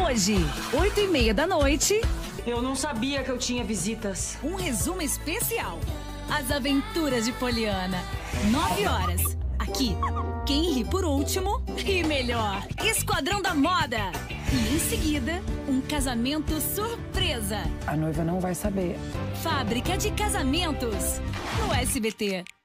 Hoje, 8h30 da noite. Eu não sabia que eu tinha visitas. Um resumo especial. As Aventuras de Poliana. 9 horas. Aqui, quem ri por último, ri melhor. Esquadrão da Moda. E em seguida, um casamento surpresa. A noiva não vai saber. Fábrica de Casamentos. No SBT.